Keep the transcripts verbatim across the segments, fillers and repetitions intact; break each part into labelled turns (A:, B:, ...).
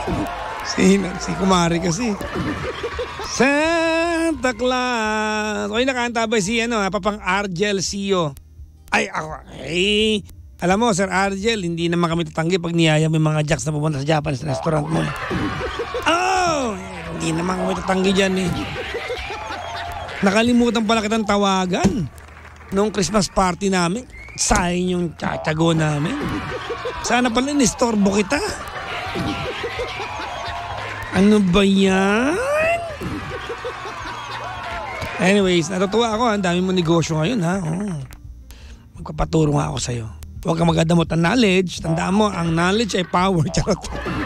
A: Sino? Si Kumari kasi. Santa Claus. Okay, nakanta ba si ano, Papang Argel Sio? Ay, ako. Ay, alam mo, Sir Argel, hindi naman kami tatanggi pag niyaya mo yung mga jacks na pupunta sa Japanese restaurant mo. Oh, hindi naman kami tatanggi dyan eh. Nakalimutan pala kitang tawagan noong Christmas party namin. Sayang yung tsatsago namin. Sana pala inistorbo kita. Ano ba yan? Anyways, natutuwa ako. Ang dami mo negosyo ngayon, ha? Oh. Magpapaturo nga ako sa'yo. Huwag kang mag-adamot ng knowledge. Tandaan mo, ang knowledge ay power. Charot.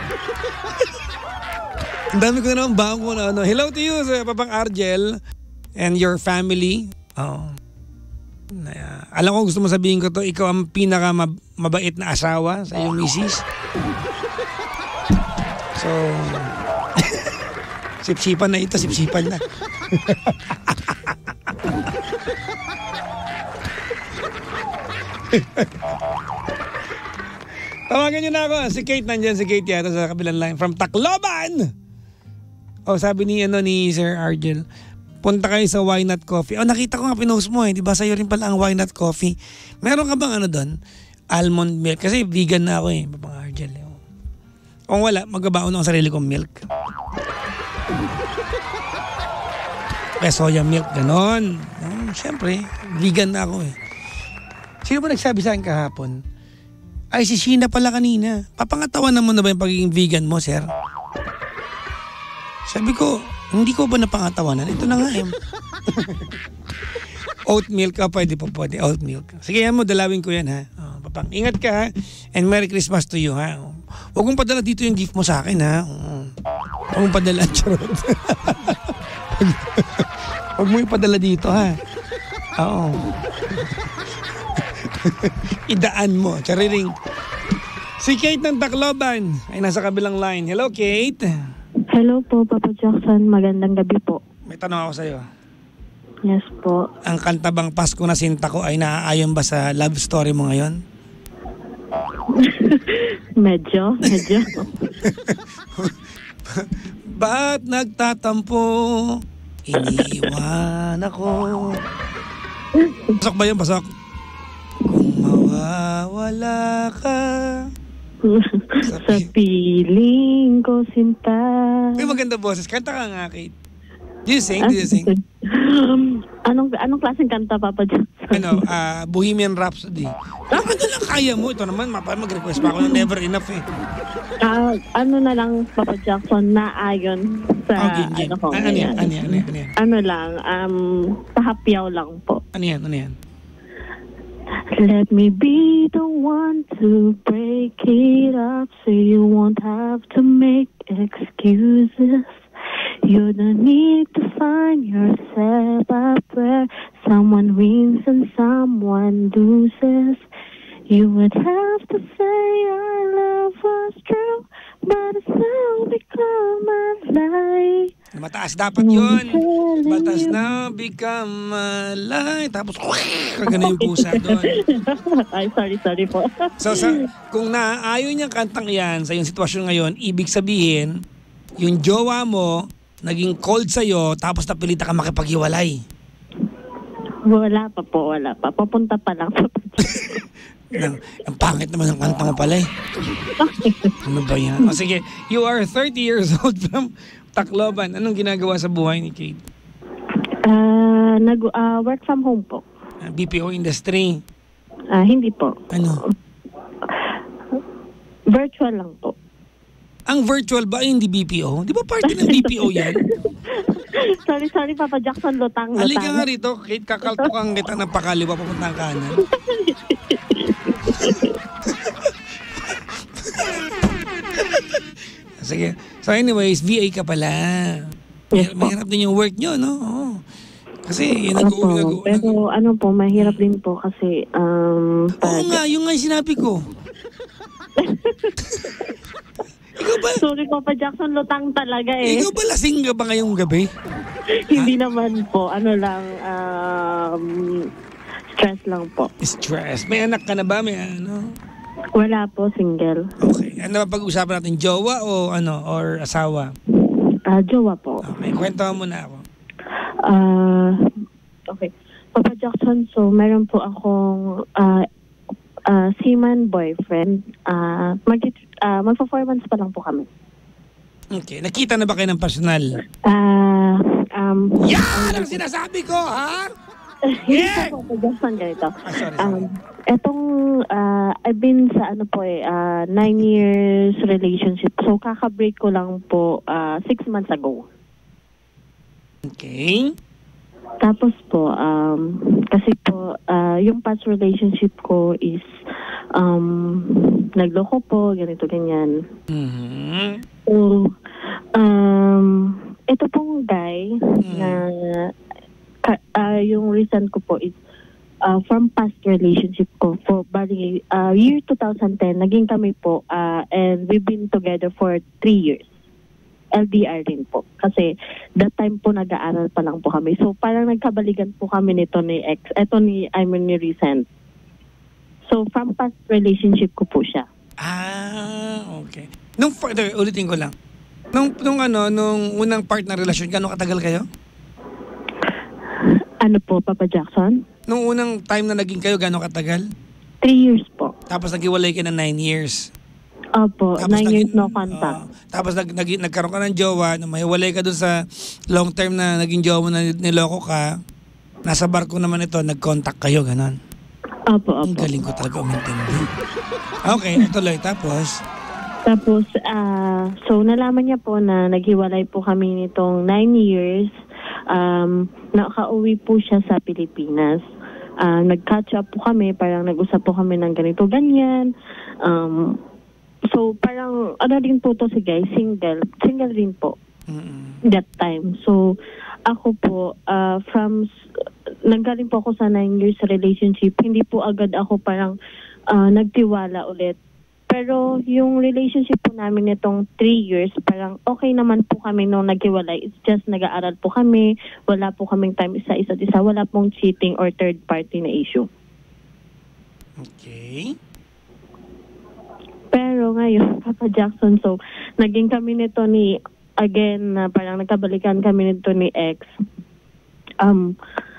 A: Ang dami ko na naman baong ko na ano. Hello to you, sa Papang Argel and your family. Oh. Uh, alam ko gusto mo sabihin ko to, ikaw ang pinaka mabait na asawa sa iyong misis. So, sipsipan na ito, sipsipan na. Tawagan nyo na ako. Si Kate nandyan, si Kate yata sa kabilang line from Tacloban. Oh, sabi ni ano ni Sir Argel, punta kayo sa Why Not Coffee. Oh, nakita ko nga pinost mo eh. Di ba sa'yo rin pala ang Why Not Coffee? Meron ka bang ano doon? Almond milk. Kasi vegan na ako eh. Papang Argel. Eh. Kung wala, magbabaon ako ng sarili kong milk. Kaya soya milk, ganon. Oh, Siyempre, vegan na ako eh. Sino ba nagsabi sa akin kahapon? Ay, si Sheena pala kanina. Papangatawan naman na ba yung pagiging vegan mo, sir? Sabi ko, hindi ko ba napangatawanan? Ito na nga eh. Oat milk ka, pwede po pwede. Oat milk. Sige, yan mo, dalawin ko yan ha. Oh, papang, ingat ka ha. And Merry Christmas to you ha. Huwag mong padala dito yung gift mo sa akin ha. Huwag mong padala, charot. Huwag mo ipadala dito ha. Oo. Idaan mo, chariring. Si Kate ng Tacloban ay nasa kabilang line. Hello, Kate.
B: Hello po, Papa Jackson. Magandang gabi po.
A: May tanong ako sa'yo.
B: Yes po.
A: Ang kanta bang Pasko na Sinta Ko ay naaayon ba sa love story mo ngayon?
B: Medyo, medyo.
A: Ba't nagtatampo? Iniwan ako. Pasok ba yun? Pasok. Kung mawawala ka
B: sa, sa piling ko, sinta.
A: May maganda boses. Kanta ka nga, Kate. Do you sing? Do you sing?
B: Um, anong anong klaseng kanta, Papa Jackson?
A: Ano, uh, Bohemian Rhapsody. Dapat na lang kaya mo. Ito naman, mag-request pa ako ng Never Enough eh.
B: Uh, ano na lang, Papa Jackson, na ayon sa...
A: Oh, gin, gin.
B: Ano, ko,
A: ano, ano yan? Ano yan? Ano yan? Ano yan?
B: Ano lang, um, pahapyaw lang po.
A: Ano yan? Ano yan?
B: Let me be the one to break it up so you won't have to make excuses. You don't need to find yourself up where someone wins and someone loses. You would have to say our love was true, but it's now become a lie.
A: Mataas dapat yun. Batas na become a lie. Tapos, kagana yung pusa doon.
B: Ay, sorry, sorry po.
A: So, sa, kung naaayon niyang kantang yan sa yung sitwasyon ngayon, ibig sabihin, yung jowa mo, naging cold sa'yo, tapos napilita ka makipaghiwalay.
B: Wala pa po, wala pa. Papunta pa lang.
A: Ang, ang pangit naman ng kanta mo pala eh. Ano ba yan? O sige, you are thirty years old from Tacloban. Anong ginagawa sa buhay ni Kate?
B: Uh, nag, uh, work from home po.
A: Uh, B P O industry?
B: Uh, hindi po.
A: Ano?
B: Virtual lang po.
A: Ang virtual ba ay hindi B P O? Di ba party ng B P O yan?
B: sorry, sorry, Papa Jackson, lutang, lutang.
A: Halika nga rito, Kate, kakaltukan kita ng pakaliwa papuntang kanan. Sige. So anyways, V A ka pala.
B: Yes,
A: mahirap din yung work nyo, no? Oh. Kasi yun nag
B: Opo,
A: nag
B: pero nag ano po, mahirap din po kasi um,
A: oo nga, yung nga yung sinabi ko. Ikaw ba?
B: Sorry, Papa Jackson, lutang talaga eh.
A: Ikaw ba lasing ka ba ngayong gabi?
B: Hindi naman po, ano lang, um, stress lang po.
A: Stress. May anak ka na ba? May ano?
B: Wala po, single.
A: Okay. Ano ba pag-usapan natin? Jowa o ano? Or asawa?
B: Ah, jowa po.
A: Okay, kwento mo muna ako.
B: Ah, okay. Papa Jackson, so meron po akong ah ah, seaman boyfriend. Ah, mag ah, magpa-four months pa lang po kami.
A: Okay, nakita na ba kayo ng personal?
B: Ah, um,
A: Yan ang sinasabi ko, ha?
B: hindi
A: Yeah!
B: po Papa Jackson ganito.
A: Ah, sorry, sorry.
B: Um, etong, ah, I've been sa ano po eh, ah, nine years relationship. So, kaka-break ko lang po ah, six months ago.
A: Okay.
B: Tapos po, um, kasi po, ah, yung past relationship ko is, um, nagloko po, ganito, ganyan.
A: Mhm.
B: So, um, ito pong guy na, ka, ah, yung recent ko po is, uh, from past relationship ko for bali uh, year twenty ten naging kami po uh, and we've been together for three years. L D R din po. Kasi that time po nag-aaral pa lang po kami. So parang nagkabaligan po kami nito ni ex. Ito ni, I mean ni recent. So from past relationship ko po siya.
A: Ah, okay. Nung, further, ulitin ko lang. Nung, nung ano, nung unang part ng relasyon, gano'ng katagal kayo?
B: Ano po, Papa Jackson?
A: Nung unang time na naging kayo, gano'ng katagal?
B: Three years po.
A: Tapos naghiwalay ka na nine years.
B: Opo,
A: Tapos
B: nine years
A: naging-
B: no contact.
A: oo. Tapos nag, nag, nagkaroon ka ng jowa, nung mahiwalay ka dun sa long term na naging jowa mo na niloko ka, nasa barko naman ito, nag-contact kayo, ganon.
B: Opo,
A: Ang
B: opo.
A: galing ko talaga umintindi. Okay, tuloy. Tapos,
B: Tapos, ah, so nalaman niya po na naghiwalay po kami nitong nine years. Um, nakauwi po siya sa Pilipinas. Ah, nag-catch up po kami, parang nag-usap po kami ng ganito, ganyan. Um, so parang, ano din po to si guy, single. Single rin po
A: mm
B: that time. So, ako po, ah, from, nanggaling po ako sa nine years relationship, hindi po agad ako parang ah, nagtiwala ulit. Pero yung relationship po namin nitong three years, parang okay naman po kami nung naghiwalay. It's just nag-aaral po kami, wala po kaming time isa isa't isa, wala pong cheating or third party na issue.
A: okay.
B: Pero ngayon, Papa Jackson, so naging kami nito ni, again, na parang nagkabalikan kami nito ni ex. Um,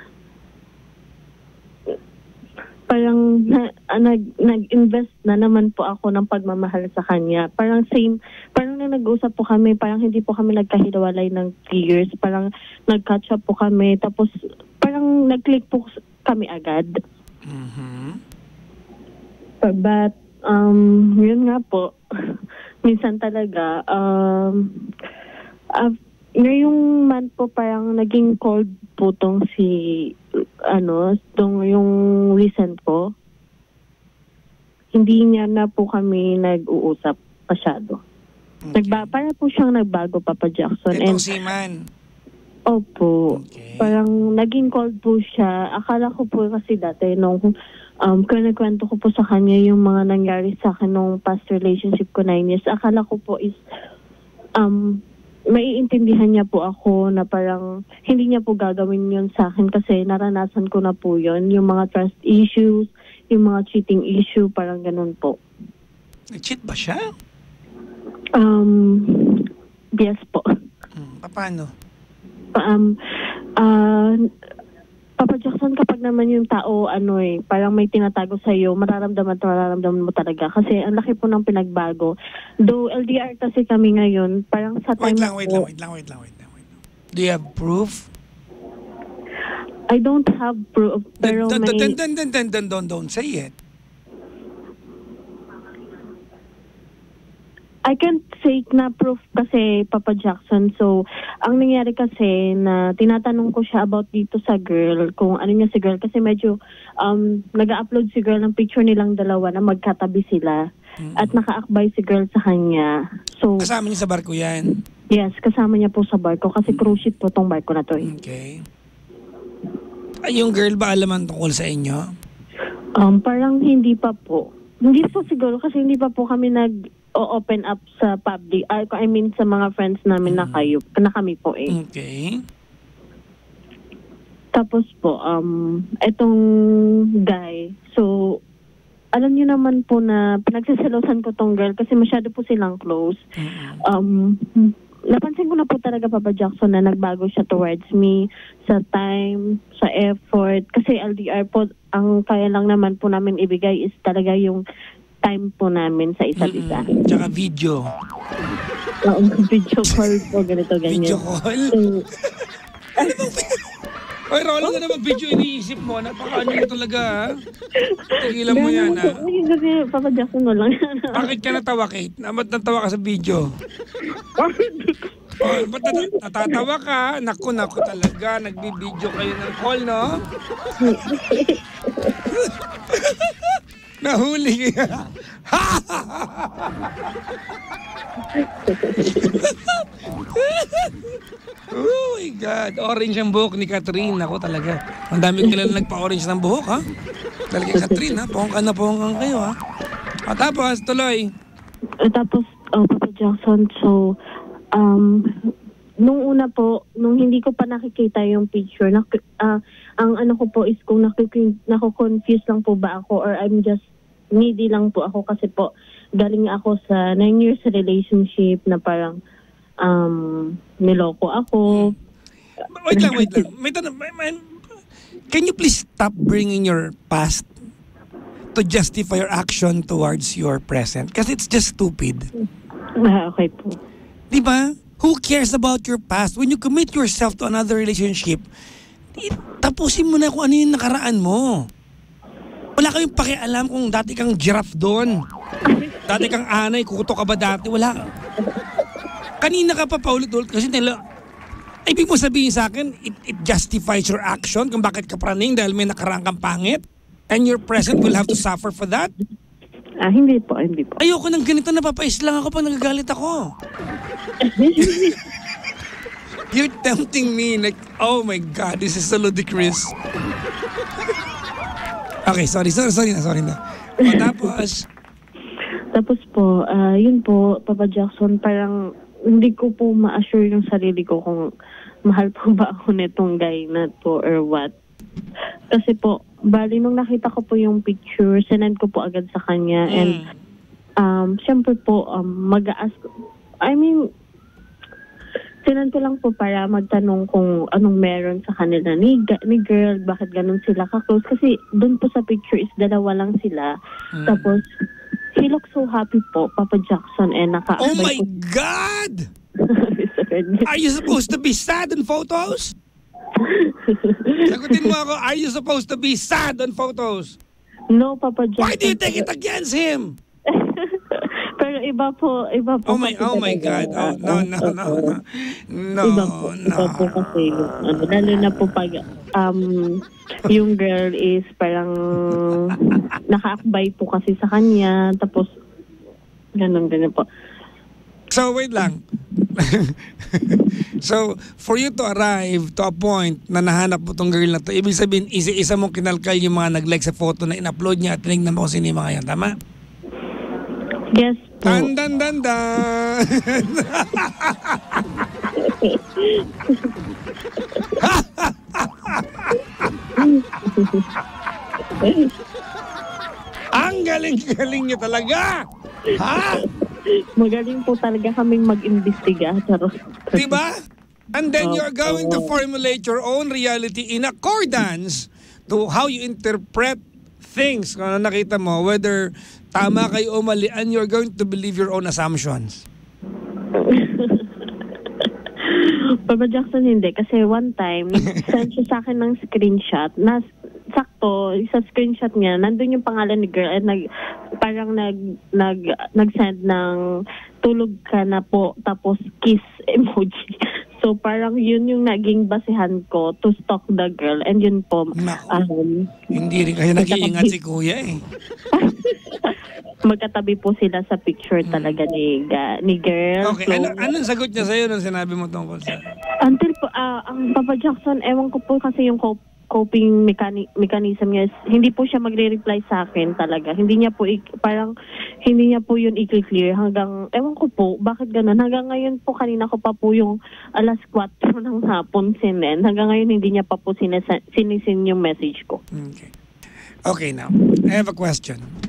B: parang na, ah, nag, nag-invest na naman po ako ng pagmamahal sa kanya. Parang same, parang na nag-usap po kami, parang hindi po kami nagkahiwalay ng three years. Parang nag-catch up po kami, tapos parang nag-click po kami agad.
A: Mhm.
B: But, um, yun nga po, minsan talaga, um, uh, ngayong month po parang naging cold po tong si, ano, tong yung recent ko. Hindi niya na po kami nag-uusap masyado.
A: Okay.
B: Nagba, parang po siyang nagbago, Papa Jackson.
A: Itong
B: And,
A: seaman.
B: opo,
A: Okay.
B: parang naging cold po siya. Akala ko po kasi dati nung um, kinakwento ko po sa kanya yung mga nangyari sa akin nung past relationship ko nine years. Akala ko po is um, maiintindihan niya po ako na parang hindi niya po gagawin yun sa akin kasi naranasan ko na po yun. Yung mga trust issues, yung mga cheating issue, parang ganun po.
A: Nag-cheat ba siya?
B: Um, yes po.
A: Hmm, paano?
B: Um, ah, Papa Jackson, kapag naman yung tao, ano eh, parang may tinatago sa'yo, mararamdaman at mararamdaman mo talaga. Kasi ang laki po ng pinagbago. Though L D R kasi kami ngayon, parang sa time
A: Wait lang,
B: na
A: wait
B: po-
A: lang, wait lang, wait lang, wait lang, wait lang. Do you have proof?
B: I don't have proof, pero
A: Then,
B: may...
A: then, then, then, then, then, don't, don't say it.
B: I can't say na proof kasi, Papa Jackson. So, ang nangyari kasi na tinatanong ko siya about dito sa girl, kung ano niya si girl. Kasi medyo um, nag-upload si girl ng picture nilang dalawa na magkatabi sila.
A: Mm.
B: At nakaakbay si girl sa kanya. So,
A: Kasama niya sa barko yan.
B: yes, kasama niya po sa barko. Kasi cruise ship po tong barko na to eh.
A: Okay. Ay, yung girl ba alam ang tungkol sa inyo?
B: Um, parang hindi pa po. Hindi po siguro kasi hindi pa po kami nag-open up sa public. I, I mean sa mga friends namin na kayo, na kami po eh.
A: Okay.
B: Tapos po, um, etong guy, so, alam niyo naman po na pinagsaselosan ko tong girl kasi masyado po silang close. Um, napansin ko na po talaga, Papa Jackson, na nagbago siya towards me sa time, sa effort. Kasi L D R po, ang kaya lang naman po namin ibigay is talaga yung time po namin sa isa't isa.
A: Mm-mm. Tsaka video.
B: Oo, video call po, ganito, ganyan.
A: Video call?
B: So,
A: ano bang Oy, Rolando, na mag-video iniisip mo. Napaka-ano mo talaga, ha? Tigilan mo yan, ha?
B: Ay, kasi Papa Jackson mo lang.
A: Bakit ka natawa, Kate? Ba't natawa ka sa video? Oh, ba't nat- natatawa ka? Naku, naku talaga. Nagbibideo kayo ng call, no? Nahuli ka. Oh my God. Orange ang buhok ni Catherine. Ako talaga. Ang dami kilala nagpa-orange ng buhok, ha? Talaga Catherine, ha? Pongkan na pongkan kayo, ha? At tapos, tuloy.
B: Uh, tapos, oh, Papa Jackson, so, um, nung una po, nung hindi ko pa nakikita yung picture, nak uh, ang ano ko po is kung nako-confuse lang po ba ako or I'm just needy lang po ako kasi po galing ako sa nine years relationship na parang um, niloko ako.
A: Wait lang, wait lang. May tanong, may, may, can you please stop bringing your past to justify your action towards your present? Kasi it's just stupid.
B: Ah, okay po.
A: Di ba? Who cares about your past? When you commit yourself to another relationship, eh, tapusin mo na kung ano yung nakaraan mo. Wala kayong pakialam kung dati kang giraffe doon. Dati kang anay, kuto ka ba dati? Wala. Kanina ka pa paulit-ulit kasi nila, ibig mo sabihin sa akin, it, it justifies your action kung bakit ka praning dahil may nakaraan kang pangit and your present will have to suffer for that?
B: Ah, hindi po, hindi po.
A: Ayoko ng ganito, napapais lang ako pag nagagalit ako. You're tempting me like, oh my God, this is so ludicrous. Okay, sorry, sorry, sorry na, sorry na. O, tapos?
B: Tapos po, uh, yun po, Papa Jackson, parang hindi ko po ma-assure yung sarili ko kung mahal po ba ako nitong guy na to or what. Kasi po, bali nung nakita ko po yung picture, sinend ko po agad sa kanya. Mm. And um, syempre po, um, mag-ask, I mean, sinend ko lang po para magtanong kung anong meron sa kanila ni, ni girl, bakit ganun sila ka-close. Kasi doon po sa picture is dalawa lang sila. Mm. Tapos, he looks so happy po, Papa Jackson, and naka-apply
A: oh my
B: po.
A: God! Are you supposed to be sad in photos? Sagutin mo ako, are you supposed to be sad on photos?
B: No, Papa Jackson.
A: Why do you take it against him?
B: Pero iba po, iba po.
A: Oh my, oh my God. Oh, no, no, no, no. No,
B: iba po,
A: no.
B: iba po kasi, ano, lalo na po pag um, yung girl is parang nakaakbay po kasi sa kanya, tapos ganun, ganun po.
A: So, wait lang. So, for you to arrive to a point na nahanap mo tong girl na to, ibig sabihin, isa-isa mong kinalkal yung mga nag-like sa photo na in-upload niya at tinignan mo kung sino yung mga yan. Tama?
B: Yes po.
A: Dan, dan, dan, dan. Ang galing-galing niya talaga. Ha?
B: Magaling po talaga kaming mag-imbestiga.
A: Diba? And then you're going to formulate your own reality in accordance to how you interpret things. Kung ano nakita mo, whether tama kayo o mali, and you're going to believe your own assumptions.
B: Papa Jackson, hindi. Kasi one time, send siya sa akin ng screenshot na sakto, sa screenshot niya, nandun yung pangalan ni girl at nag, parang nag, nag, nag-send ng tulog ka na po, tapos kiss emoji. So parang yun yung naging basehan ko to stalk the girl. And yun po, um,
A: hindi rin kayo nag-iingat si kuya eh.
B: Magkatabi po sila sa picture talaga ni, ga, ni girl.
A: Okay, so, ano, anong sagot niya sa'yo nung sinabi mo tungkol sa...
B: Until po, uh, ang Papa Jackson, ewan ko po kasi yung cop coping mechani- mechanism niya, hindi po siya magre-reply sa akin talaga. Hindi niya po, i- parang, hindi niya po yun i-clear hanggang, ewan ko po, bakit ganun? Hanggang ngayon po, kanina ko pa po yung alas kwatro ng hapon sinin. Hanggang ngayon, hindi niya pa po sinasa- sinisin yung message ko.
A: Okay. Okay, now, I have a question.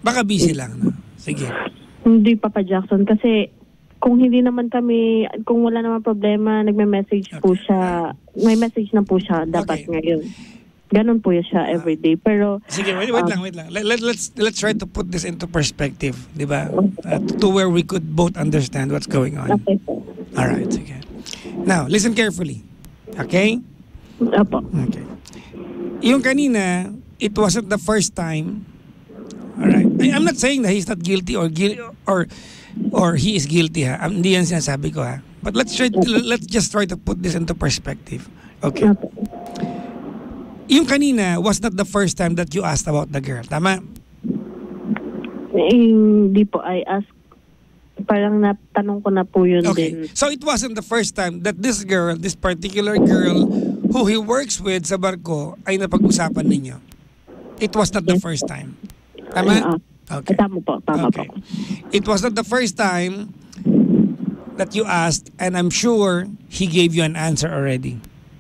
A: Baka busy lang. No? Sige.
B: Hindi, Papa Jackson, kasi kung hindi naman kami, kung wala naman problema, nagme-message
A: Okay.
B: po siya, may message na po siya dapat
A: Okay.
B: ngayon. Ganon po siya everyday. Pero,
A: Sige, wait, wait
B: um,
A: lang, wait lang. Let, let, let's let's try to put this into perspective, di ba? Uh, to where we could both understand what's going on.
B: okay po.
A: All right, sige. Now, listen carefully. Okay?
B: Opo.
A: Okay. Yung kanina, it wasn't the first time. All right. I, I'm not saying that he's not guilty or guilty or or he is guilty ha. Um, hindi yan sinasabi ko ha. But let's try let's just try to put this into perspective. Okay.
B: Opo.
A: Yung kanina was not the first time that you asked about the girl. Tama?
B: Eh, Hindi po, I ask, parang natanong ko na po yun
A: Okay.
B: din.
A: So it wasn't the first time that this girl, this particular girl who he works with sa barko ay napag-usapan ninyo. It was not the first time. Tama?
B: Ah,
A: Okay.
B: Tama po, tama
A: Okay.
B: po.
A: It was not the first time that you asked, and I'm sure he gave you an answer already.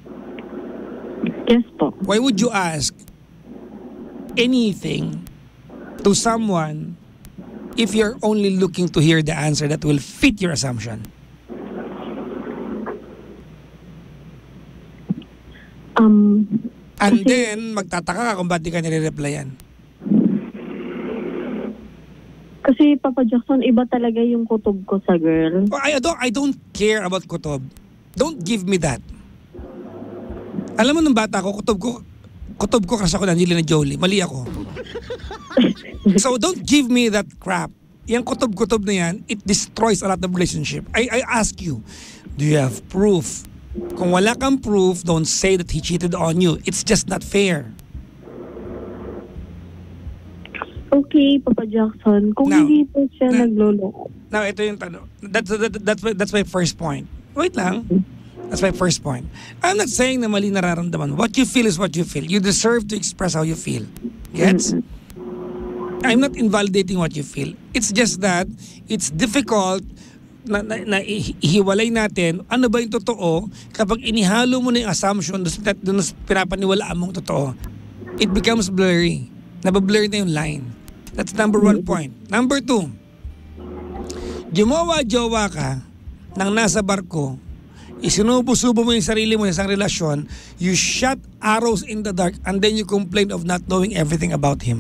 B: Yes po.
A: Why would you ask anything to someone if you're only looking to hear the answer that will fit your assumption?
B: Um,
A: And
B: Kasi-
A: then, magtataka ka kung ba't di ka nire-replyan.
B: kasi Papa Jackson, iba talaga yung kutob ko sa girl.
A: Oh, I don't, I don't care about kutob. Don't give me that. Alam mo nung bata ko, kutob ko, kutob ko kasi ako na Angelina Jolie. Mali ako. So don't give me that crap. Yang kutob-kutob na yan, it destroys a lot of relationship. I, I ask you, do you have proof? Kung wala kang proof, don't say that he cheated on you. It's just not fair.
B: Okay, Papa Jackson, kung
A: Now-
B: hindi po siya
A: now-
B: nagloloko.
A: Now, ito yung tanong. That's, that, that's, my, that's my first point. Wait lang. That's my first point. I'm not saying na mali nararamdaman. What you feel is what you feel. You deserve to express how you feel. Gets? I'm not invalidating what you feel. It's just that it's difficult na, na, na ihiwalay natin ano ba yung totoo kapag inihalo mo na yung assumption doon sa pinapaniwalaan mong totoo. It becomes blurry. Nabablur na yung line. That's number one point. Number two, jumawa-jowa ka nang nasa barko, isinubo-subo mo yung sarili mo sa isang relasyon, you shot arrows in the dark and then you complain of not knowing everything about him.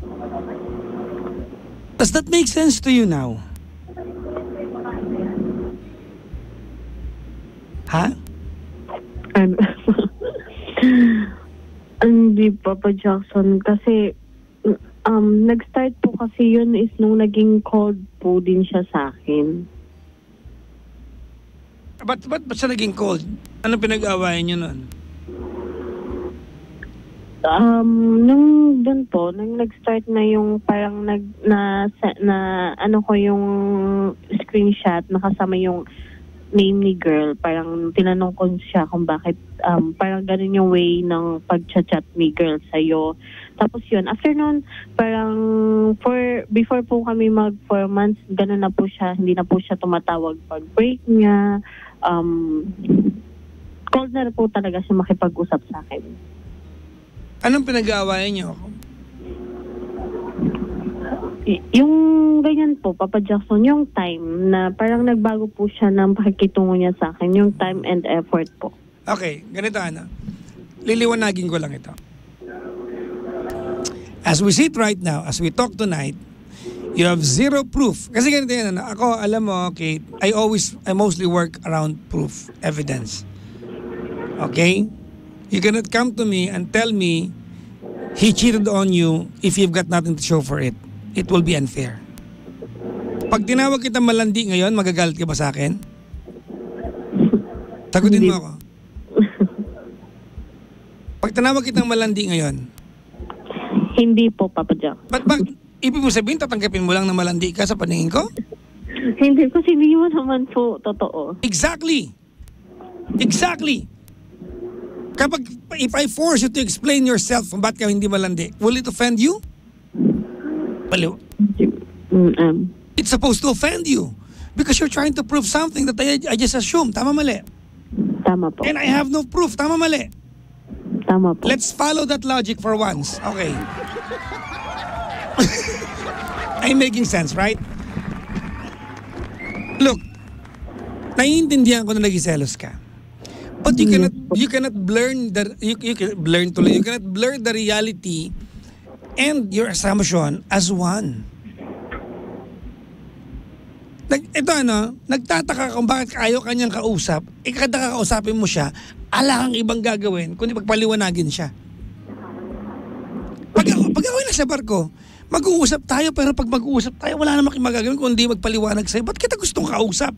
A: Does that make sense to you now? Ha?
B: Ano? Hindi, Papa Jackson, kasi um, nag-start po kasi yun is nung naging cold po din siya sa akin.
A: Ba't, ba't, ba't siya naging cold? Ano pinag-awayan niyo nun?
B: Um, nung doon po, nung nag-start na yung parang nag, na, na, ano ko yung screenshot, nakasama yung name ni girl, parang tinanong ko siya kung bakit, um, parang ganun yung way ng pag-chat ni girl sa'yo. Tapos yun, after nun, parang for, before po kami mag four months, ganun na po siya, hindi na po siya tumatawag pag break niya. Um, cold na po talaga siya makipag-usap sa akin.
A: Anong pinag-aawayan niyo?
B: Y- yung ganyan po, Papa Jackson, yung time na parang nagbago po siya ng pakikitungo niya sa akin, yung time and effort po.
A: Okay, ganito ano. Liliwanagin ko lang ito. As we sit right now, as we talk tonight, you have zero proof. Kasi ganito yan, ano, ako, alam mo, okay, I always, I mostly work around proof, evidence. Okay? You cannot come to me and tell me he cheated on you if you've got nothing to show for it. It will be unfair. Pag tinawag kita malandi ngayon, magagalit ka ba sa akin? Sagutin mo ako. Pag tinawag kitang malandi ngayon,
B: Hindi po, Papa Jack.
A: ba't ba, ibig mo sabihin, tatanggapin mo lang na malandi ka sa paningin ko?
B: Hindi, kasi hindi mo naman po totoo.
A: Exactly. Exactly. Kapag, if I force you to explain yourself kung ba't ka hindi malandi, will it offend you? Baliw.
B: Mm, um,
A: It's supposed to offend you because you're trying to prove something that I, I just assumed. Tama mali.
B: tama po.
A: And I have no proof. Tama mali.
B: Tama po.
A: Let's follow that logic for once. Okay. I'm making sense, right? Look, naiintindihan ko na nagiselos ka. But you cannot you cannot blur the you, you can blur tuloy. You cannot blur the reality and your assumption as one. Nag, ito ano, nagtataka kung bakit ayaw kanyang kausap. Eh kada kakausapin mo siya, ala kang ibang gagawin kundi pagpaliwanagin siya. Pag ako, pag ako nasa barko, mag-uusap tayo pero pag mag-uusap tayo, wala namang magagawin kundi magpaliwanag sa'yo. Ba't kita gustong kausap?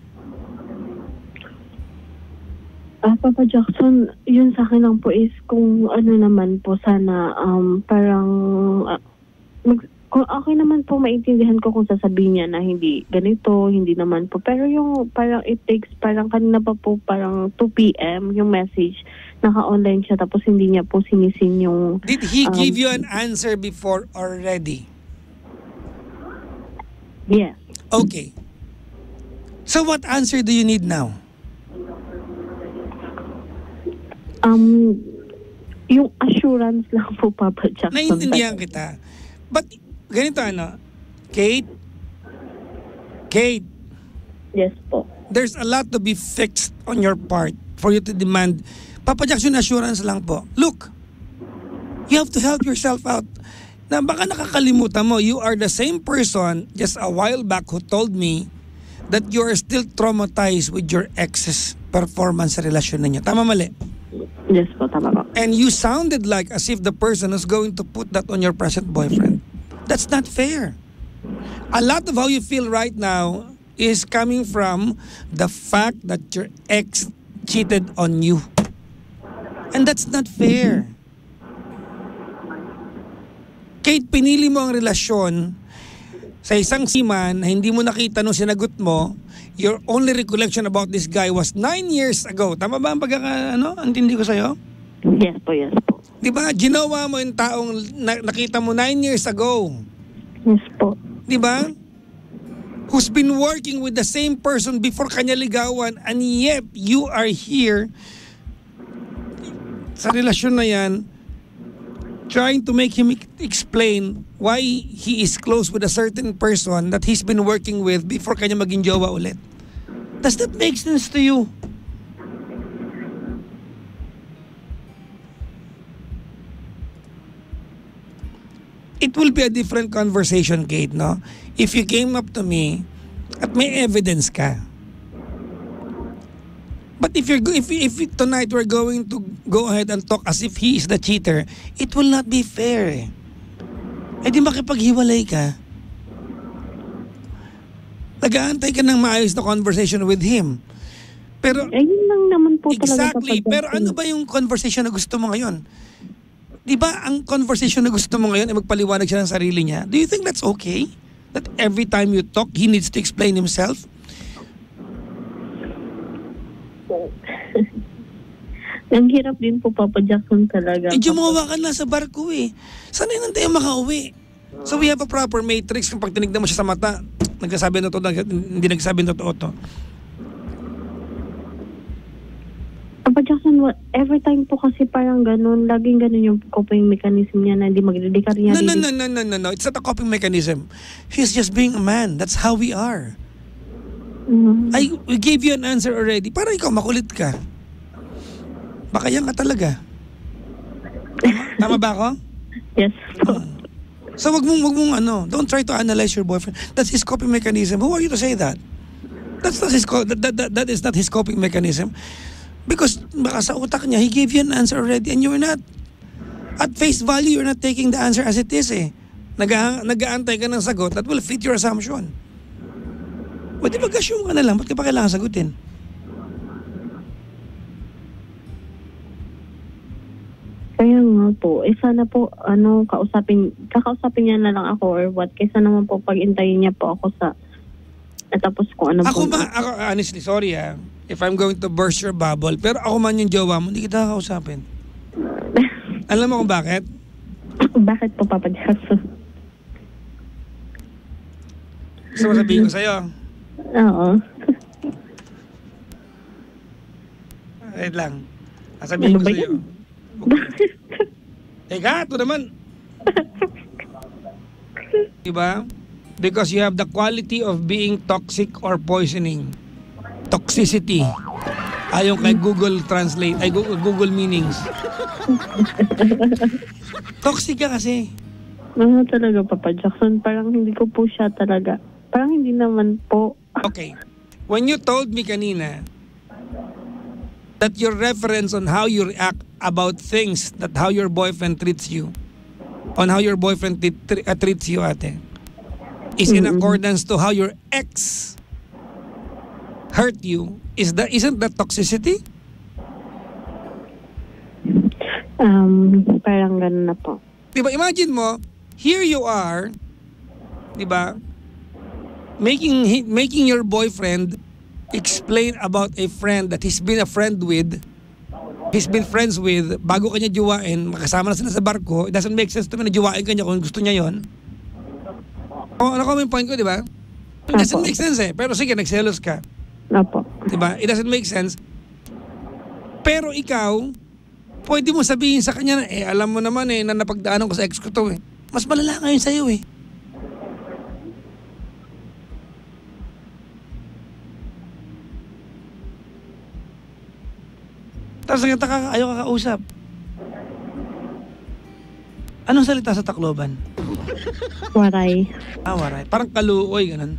B: Ah, Papa Jackson, yun sa akin lang po is kung ano naman po sana um, parang uh, mag, kung okay naman po maintindihan ko kung sasabihin niya na hindi ganito, hindi naman po. Pero yung parang it takes, parang kanina pa po parang two p.m. yung message, naka-online siya tapos hindi niya po sinisin yung...
A: Did he
B: um,
A: give you an answer before already?
B: Yes.
A: Okay. So what answer do you need now?
B: Um, yung assurance lang po, Papa Jackson.
A: Naiintindihan kita. But, ganito ano, Kate? Kate,
B: Yes po.
A: there's a lot to be fixed on your part for you to demand. Papa Jackson, assurance lang po. Look, you have to help yourself out. Na baka nakakalimutan mo, you are the same person just a while back who told me that you are still traumatized with your ex's performance sa relasyon ninyo. Tama mali?
B: Yes po, tama po.
A: And you sounded like as if the person is going to put that on your present boyfriend. That's not fair. A lot of how you feel right now is coming from the fact that your ex cheated on you. And that's not fair. Kate, pinili mo ang relasyon sa isang seaman na hindi mo nakita nung sinagot mo. Your only recollection about this guy was nine years ago. Tama ba ang pagkaka, ano, antindi ko sa'yo?
B: Yes po, yes po.
A: Di ba, ginawa mo yung taong na, nakita mo nine years ago.
B: Yes po.
A: Di ba? Who's been working with the same person before kanya ligawan and yet you are here sa relasyon na yan trying to make him explain why he is close with a certain person that he's been working with before kanya maging jowa ulit. Does that make sense to you? It will be a different conversation, Kate, no? If you came up to me at may evidence ka. But if you're go- if if tonight we're going to go ahead and talk as if he is the cheater, it will not be fair. Eh, eh di makipaghiwalay ka. Nag-aantay ka ng maayos na conversation with him. Pero
B: Ayun lang naman po talaga.
A: exactly,
B: Papa
A: pero
B: Jackson.
A: ano ba yung conversation na gusto mo ngayon? Di ba ang conversation na gusto mo ngayon ay magpaliwanag siya ng sarili niya? Do you think that's okay? That every time you talk, he needs to explain himself?
B: Ang hirap din po, Papa Jackson, talaga.
A: Eh, jumawa ka na sa barko eh. Sana yun tayo makauwi. So we have a proper matrix. Kung pag tinignan mo siya sa mata, nagsasabi na to, hindi nagsasabi na totoo to.
B: Papa Jackson, what, every time po kasi parang ganun, laging ganun yung coping mechanism niya na hindi magdidikar niya.
A: No, no, no, no, no, no, no. It's not a coping mechanism. He's just being a man. That's how we are.
B: Mm-hmm.
A: I we gave you an answer already. Para ikaw makulit ka. Baka yan ka talaga. Tama, tama ba ako?
B: Yes po.
A: So wag mong, wag mong ano, don't try to analyze your boyfriend. That's his coping mechanism. Who are you to say that? That's not his, co- that, that, that, that is not his coping mechanism. Because baka sa utak niya, he gave you an answer already and you're not. At face value, you're not taking the answer as it is eh. Nag- nag-aantay ka ng sagot that will fit your assumption. Pwede mag-assume ka na lang, ba't ka pa kailangan sagutin?
B: Kaya nga po, eh sana po, ano, kausapin, kakausapin niya na lang ako or what, kaysa naman po pag-intayin niya po ako sa, natapos ko ano
A: Ako
B: po.
A: ba, ako, honestly, sorry ah, if I'm going to burst your bubble, pero ako man yung jowa mo, hindi kita kakausapin. Alam mo kung bakit?
B: Bakit po, Papa Jackson?
A: Gusto mo sabihin ko sa'yo?
B: Oo.
A: Wait lang. Sasabihin
B: Ano
A: ko
B: ba
A: sa'yo.
B: yan? Bakit?
A: Teka, ito naman. Diba? because you have the quality of being toxic or poisoning. Toxicity. Ayon kay Google Translate, ay Google, Google meanings. Toxic ka kasi.
B: Ano talaga, Papa Jackson? Parang hindi ko po siya talaga. Parang hindi naman po.
A: Okay. When you told me kanina that your reference on how you react about things, that how your boyfriend treats you, on how your boyfriend t- t- uh, treats you, ate, is in
B: Mm-mm.
A: accordance to how your ex hurt you, is that, isn't that toxicity?
B: Um, parang ganun na po.
A: Diba, imagine mo, here you are, diba, making hi- making your boyfriend explain about a friend that he's been a friend with, he's been friends with, bago kanya juwain, makasama na sila sa barko, it doesn't make sense to me na juwain kanya kung gusto niya yon. O, ano ko yung point ko, diba? It doesn't
B: Apo.
A: make sense eh, pero sige, nagselos ka.
B: Opo.
A: Diba? It doesn't make sense. Pero ikaw, pwede mo sabihin sa kanya na, eh, alam mo naman eh, na napagdaanan ko sa ex ko to eh. Mas malala ngayon sa'yo eh. Tapos nagtaka ka, ayaw ka kausap. Anong salita sa Tacloban?
B: Waray.
A: Ah, waray. Parang kaluoy, ganun.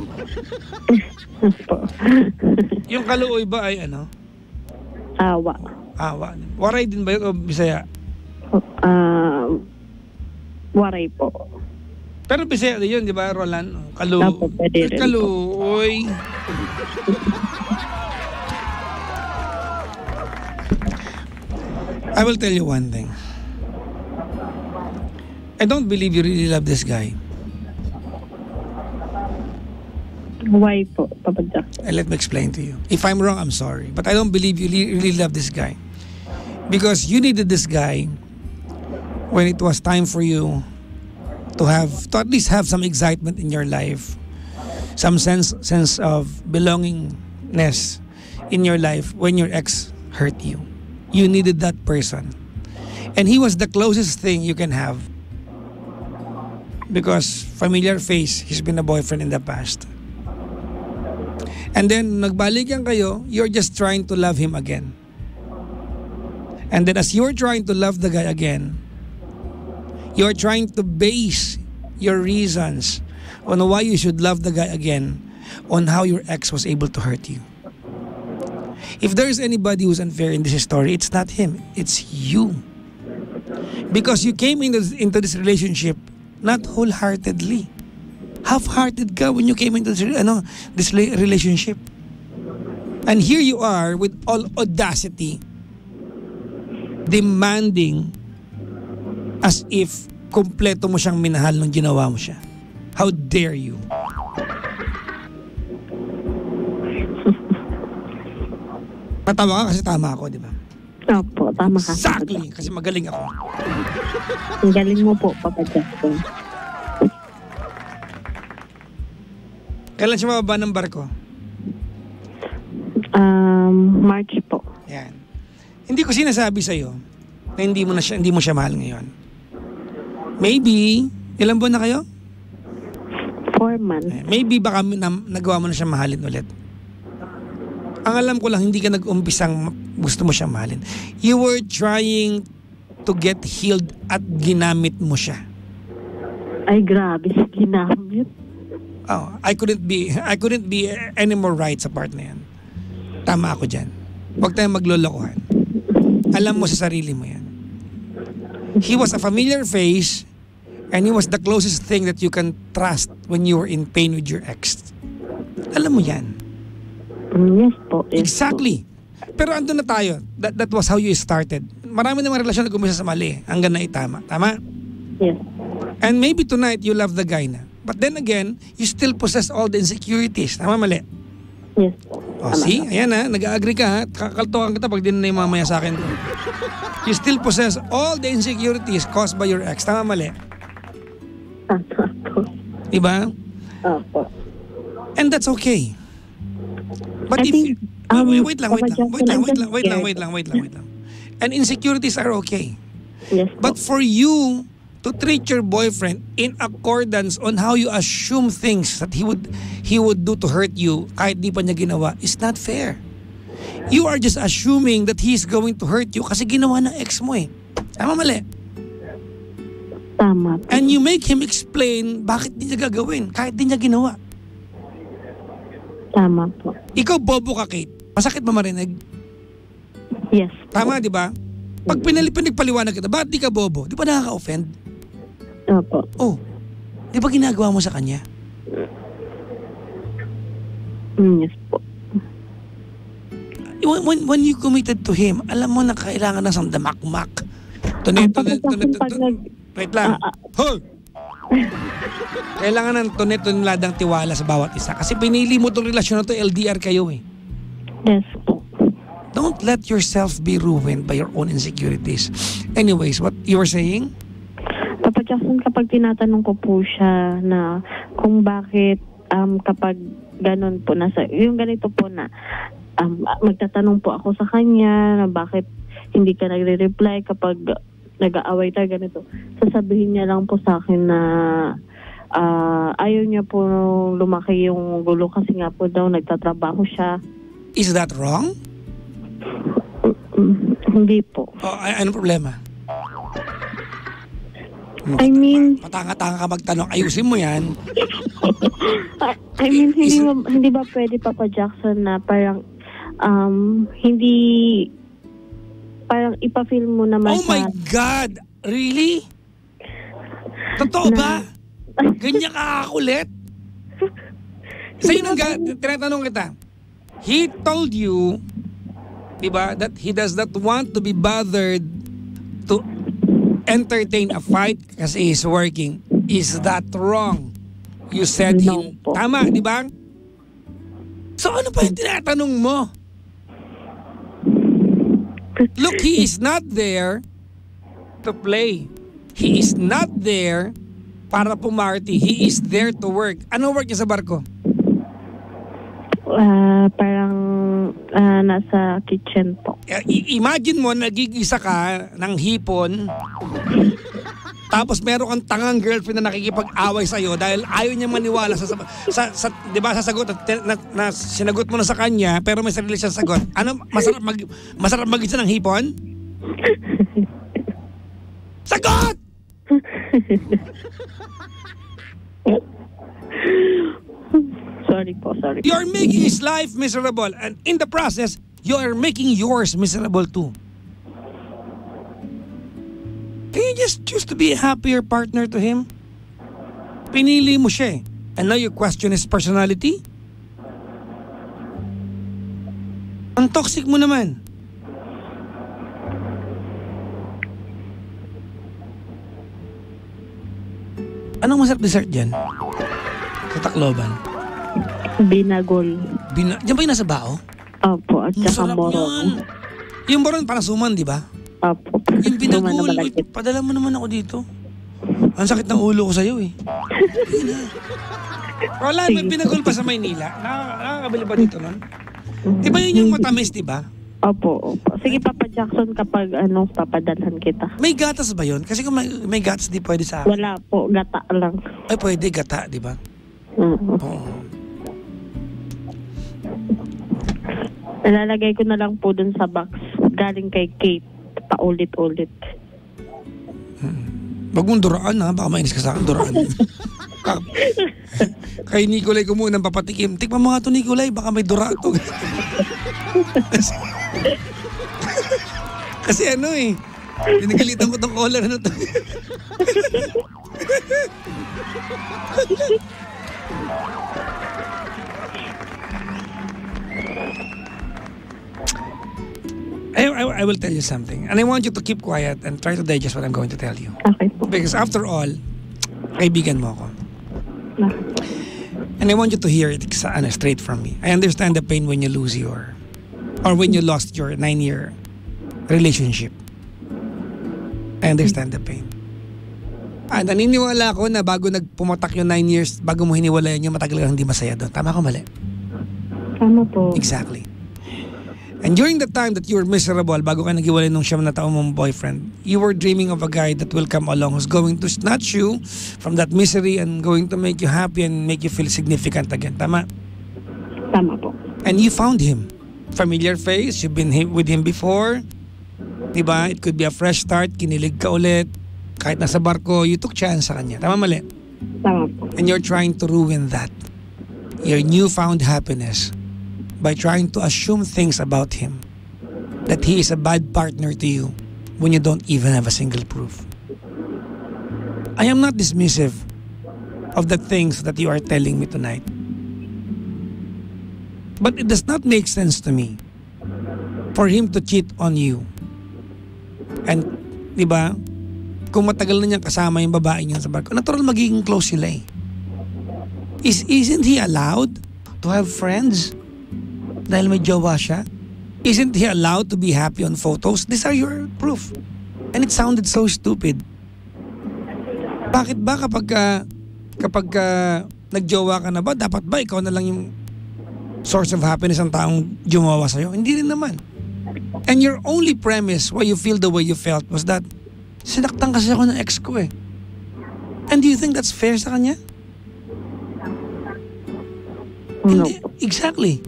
B: Opo.
A: Yung kaluoy ba ay ano?
B: Awa.
A: Awa. Waray din ba yun o Bisaya?
B: Ah, waray po.
A: Pero Bisaya din yun, di ba, Roland? Kalu...
B: Opo, pwede rin po.
A: Kaluoy. I will tell you one thing. I don't believe you really love this guy.
B: Why po, Papa Jackson?
A: And let me explain to you. If I'm wrong, I'm sorry. But I don't believe you really, really love this guy. Because you needed this guy when it was time for you to have, to at least have some excitement in your life. Some sense, sense of belongingness in your life when your ex hurt you. You needed that person. And he was the closest thing you can have. Because familiar face, he's been a boyfriend in the past. And then, nagbalikan kayo, you're just trying to love him again. And then as you're trying to love the guy again, you're trying to base your reasons on why you should love the guy again on how your ex was able to hurt you. If there is anybody who's unfair in this story, it's not him, it's you. Because you came into, into this relationship not wholeheartedly. Half-hearted ka when you came into this, ano, this relationship. And here you are with all audacity demanding as if kumpleto mo siyang minahal nung ginawa mo siya. How dare you? Natawa ka kasi tama ako, di ba?
B: Opo, tama ka.
A: Exactly, kasi magaling ako.
B: Ang galing mo po, Papa Jackson.
A: Kailan siya mababa ng barko?
B: Um, March po.
A: Yan. Hindi ko sinasabi sa'yo na hindi mo, na siya, hindi mo siya mahal ngayon. Maybe, ilang buwan na kayo?
B: Four months.
A: Eh, Maybe baka na, nagawa mo na siya mahalin ulit. Ang alam ko lang, hindi ka nag-umpisang gusto mo siya mahalin. You were trying to get healed at ginamit mo siya.
B: Ay, grabe. Ginamit.
A: Oh, I couldn't be I couldn't be any more right sa part na yan. Tama ako dyan. Huwag tayong maglolokohan. Alam mo sa sarili mo yan. He was a familiar face and he was the closest thing that you can trust when you were in pain with your ex. Alam mo yan.
B: Yes po. Yes
A: Exactly. Pero andun na tayo. That, that was how you started. Marami namang relasyon na gumisa sa mali hanggang na itama. Tama?
B: Po. Yes.
A: And maybe tonight you love the guy na. But then again, you still possess all the insecurities. Tama, mali?
B: Yes po.
A: O,
B: Tama
A: see?
B: ka.
A: Ayan ha. Nag-agree ka ha. Kakaltokan kita pag di na yung mamaya sa akin to. You still possess all the insecurities caused by your ex. Tama, mali?
B: Tama po.
A: Diba?
B: Opo.
A: And that's okay. But
B: I
A: if...
B: think, um,
A: wait, wait lang, wait lang.
B: Papa
A: Wait lang, wait
B: Jackson,
A: lang, wait lang,
B: I'm
A: wait lang, wait lang, wait lang. And insecurities are okay.
B: Yes po.
A: But for you to treat your boyfriend in accordance on how you assume things that he would he would do to hurt you kahit di pa niya ginawa is not fair. You are just assuming that he's going to hurt you kasi ginawa ng ex mo eh. Tama mali?
B: Tama po.
A: And you make him explain bakit di niya gagawin kahit di niya ginawa.
B: Tama po.
A: Ikaw bobo ka, Kate. Masakit ba marinig?
B: Yes.
A: Tama, di ba? Pag pinagpaliwanag kita, bakit di ka bobo? Di ba nakaka-offend?
B: Opo.
A: Oh, di ba ginagawa mo sa kanya?
B: Mm, yes po.
A: When, when, when you committed to him, alam mo na kailangan na sa damak-mak. Tunet, tunet, tunet, tunet. Wait lang. Hoy! Kailangan ng tunet-tunladang tiwala sa bawat isa. Kasi pinili mo itong relasyon na to, L D R kayo eh.
B: Yes po.
A: Don't let yourself be ruined by your own insecurities. Anyways, what you were saying?
B: Papa Jackson, kapag tinatanong ko po siya na kung bakit um, kapag ganun po, nasa, yung ganito po na um, magtatanong po ako sa kanya na bakit hindi ka nagre-reply kapag nag-aaway tayo ganito. Sasabihin niya lang po sa akin na uh, ayaw niya po lumaki yung gulo kasi nga po daw nagtatrabaho siya.
A: Is that wrong?
B: Mm, hindi po.
A: Oh, ay, anong problema?
B: I mean,
A: Patanga-tanga ka magtanong, ayusin mo yan.
B: I mean, hindi
A: Is-
B: ba, hindi ba pwede, Papa Jackson, na parang um, hindi parang ipa-feel mo naman
A: Oh my
B: sa...
A: God! Really? Totoo
B: Na-
A: ba? Ganyan ka kakulit? Sa'yo nang ga- tinatanong kita. He told you, di ba, that he does not want to be bothered to entertain a fight kasi he's working. Is that wrong? You said
B: No
A: him.
B: po.
A: Tama, di ba? So ano pa yung tinatanong mo? Look, he is not there to play. He is not there para pumarty. He is there to work. Ano work niya sa barko?
B: Ah, parang ah, nasa kitchen po.
A: I- imagine mo, nagigisa ka ng hipon, tapos meron kang tangang girlfriend na nakikipag-away sa'yo dahil ayaw niya maniwala sa, sa, sa di ba, sa sagot at na, na, sinagot mo na sa kanya pero may sarili siyang sagot. Ano, masarap, mag, masarap magisa ng hipon? Sagot!
B: Sorry po, sorry.
A: You're making his life miserable and in the process, you are making yours miserable too. Can you just choose to be a happier partner to him? Pinili mo siya eh. And now you question his personality? Ang toxic mo naman. Anong masarap dessert dyan? Sa Tacloban?
B: Binagol.
A: Bina- Diyan ba yung nasa bao?
B: Opo, at saka
A: Masarap
B: morong.
A: yan. Yung moron para suman, di ba?
B: Opo.
A: Yung
B: Suman na
A: binagol,
B: malagkit.
A: uy, padala mo naman ako dito. Ang sakit ng ulo ko sa'yo eh. Hindi na. Wala, may binagol pa sa Maynila. Nakaka- Nakakabili ba dito nun? Di ba yun yung matamis, di ba?
B: Opo, opo. Sige, Papa Jackson, kapag ano, papadalhan kita.
A: May gatas ba yun? Kasi kung may, may gatas, di pwede sa akin.
B: Wala po, gata lang.
A: Ay, pwede, gata, di ba?
B: Oo.
A: Oo.
B: Nalalagay ko na lang po dun sa box. Galing kay Kate. Paulit-ulit.
A: Wag mong duraan ha, baka mainis ka sa akin, duraan. Ka- Kay Nicolay ko muna papatikim. Tikman mo nga ito, Nicolay, baka may dura ito. kasi, kasi ano eh, pinagalitan ko tong collar na to. I, I, I will tell you something. And I want you to keep quiet and try to digest what I'm going to tell you.
B: Okay po.
A: Because after all, kaibigan mo ako.
B: Na.
A: And I want you to hear it sa- ano, straight from me. I understand the pain when you lose your, or when you lost your nine-year relationship. I understand the pain. Ah, naniniwala ako na bago nagpumatak yung nine years, bago mo hiniwalayan yung matagal kang hindi masaya doon. Tama ko mali?
B: Tama po.
A: Exactly. And during the time that you were miserable, bago ka naghiwalay nung siyam na taong mong boyfriend, you were dreaming of a guy that will come along who's going to snatch you from that misery and going to make you happy and make you feel significant again. Tama?
B: Tama po.
A: And you found him. Familiar face, you've been hi- with him before. Diba? It could be a fresh start, kinilig ka ulit. Kahit nasa barko, you took chance sa kanya. Tama, mali?
B: Tama po.
A: And you're trying to ruin that. Your newfound happiness by trying to assume things about him. That he is a bad partner to you when you don't even have a single proof. I am not dismissive of the things that you are telling me tonight. But it does not make sense to me for him to cheat on you. And, di ba, kung matagal na niyang kasama yung babae niya sa barko, natural magiging close sila eh. Is, isn't he allowed to have friends? Dahil may jowa siya? Isn't he allowed to be happy on photos? These are your proof. And it sounded so stupid. Bakit ba kapag uh, kapag uh, nagjowa ka na ba, dapat ba ikaw na lang yung source of happiness ng taong jumawa sa'yo? Hindi rin naman. And your only premise why you feel the way you felt was that sinaktan kasi ako ng ex ko eh. And do you think that's fair sa kanya?
B: No.
A: Hindi. Exactly.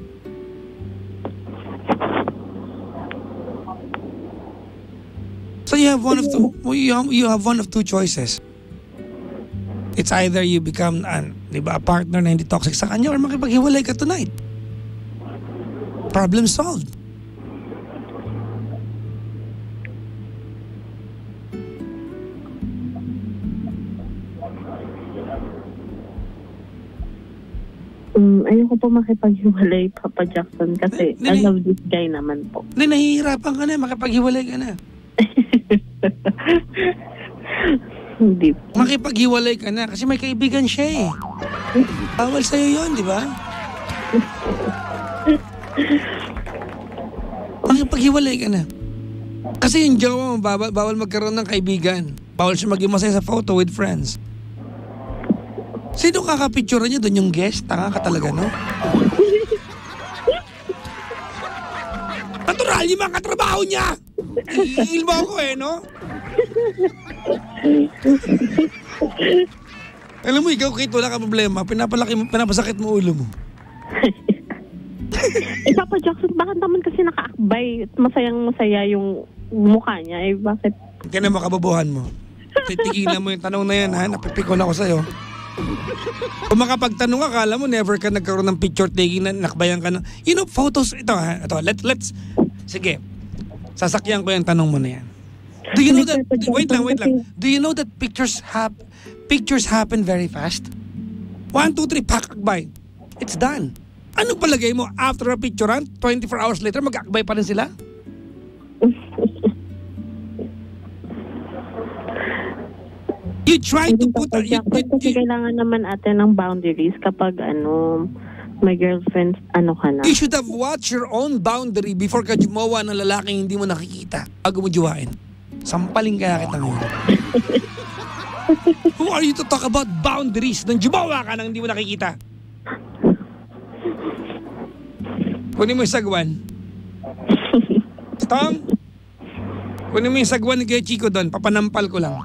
A: So you have one of two. You have, you have one of two choices. It's either you become an, di ba, a partner na hindi toxic sa kanya or makipaghiwalay ka tonight. Problem solved.
B: Um, ayoko po makipaghiwalay, Papa Jackson, kasi
A: N-
B: I
A: nini-
B: love this guy naman po.
A: Hindi, nahihirapan ka na, makipaghiwalay ka na.
B: Hindi po.
A: Makipaghiwalay ka na kasi may kaibigan siya eh. Bawal sa'yo yun, di ba? Makipaghiwalay ka na. Kasi yung jowa mo, bawal, bawal magkaroon ng kaibigan. Bawal siya maging masaya sa photo with friends. Sino kakapicture niya doon? Yung guest? Tanga ka talaga, no? Natural yung mga katrabaho niya! Iil mo ako eh, no? Alam mo, ikaw, Kate, wala ka problema. Pinapalaki mo, pinapasakit mo ulo mo.
B: Eh, Papa Jackson, bakit naman kasi nakaakbay at masayang masaya yung mukha niya? Eh, bakit?
A: Kaya na makababuhan mo. Titigilan mo yung tanong na yan, ha? Napipikon ako sa'yo. Kung makapagtanong ka, akala mo never ka nagkaroon ng picture taking na nakbayan ka ng... You know, photos, ito ha, ito, let, let's... Sige, sasakyan ko yung tanong mo na yan. Do you know that... Wait lang, wait lang. Do you know that pictures hap, pictures happen very fast? One, two, three, pak, akbay. It's done. Ano palagay mo, after a picturean, twenty-four hours later, mag-akbay pa rin sila? You try to
B: Hindi,
A: put...
B: Papa
A: You,
B: Jackson,
A: you,
B: kasi
A: you,
B: kailangan naman atin ng boundaries kapag ano, may girlfriend, ano ka na.
A: You should have watched your own boundary before ka jumawa ng lalaking hindi mo nakikita bago mo juwain. Sampaling kaya kita ngayon. Who are you to talk about boundaries nang jumawa ka nang hindi mo nakikita? Kunin mo yung sagwan. Tom? Kunin mo yung sagwan ni Kuya Chico doon. Papanampal ko lang.